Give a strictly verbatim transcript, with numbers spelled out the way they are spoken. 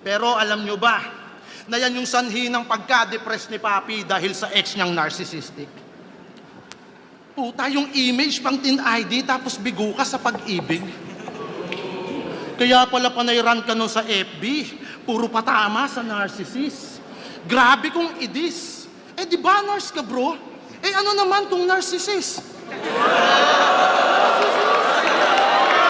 Pero alam nyo ba, na yan yung sanhi ng pagka-depress ni Papi dahil sa ex niyang narcissistic. Puta, yung image pang tin I D tapos bigo ka sa pag-ibig. Kaya pala panayran ka nun sa F B, puro patama sa narcissist. Grabe kung idis. Eh di ba nurse ka bro? Eh ano naman kung narcissist?